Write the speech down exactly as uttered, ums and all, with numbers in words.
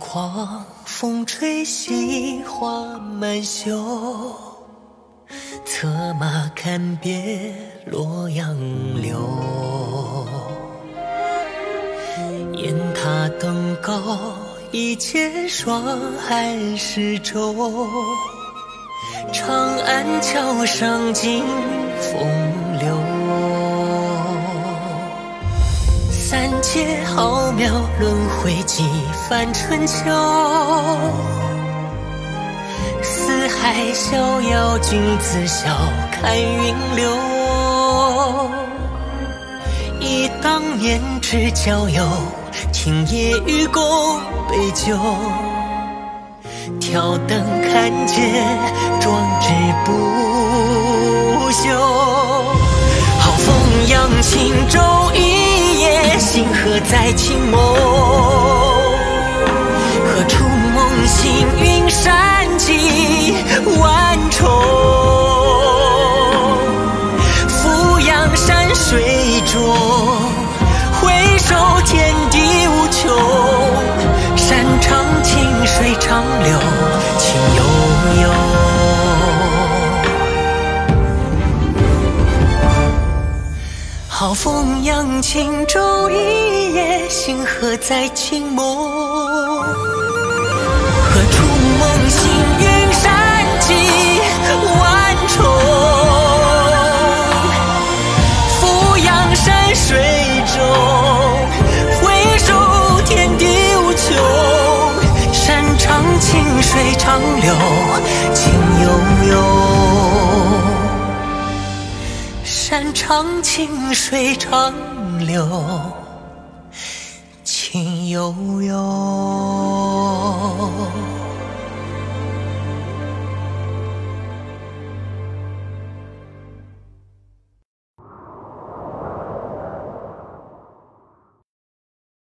狂风吹袭花满袖，策马看遍洛阳柳。雁塔登高一箭霜寒石洲，长安桥上惊风流。三界浩渺轮回几番春秋，四海逍遥君子笑看云流。忆当年之交友，听夜雨共杯酒，挑灯看剑壮志不朽。好风扬轻舟一夜，星河在青眸。何处梦醒云山际万重，俯仰山水中，回首天地无穷。山长青水长流，情悠悠。好风扬轻舟一夜，星河在青眸。何处梦醒云山际万重，俯仰山水中，回首天地无穷。山长青水长流，情悠悠。山长青水长流，情悠悠。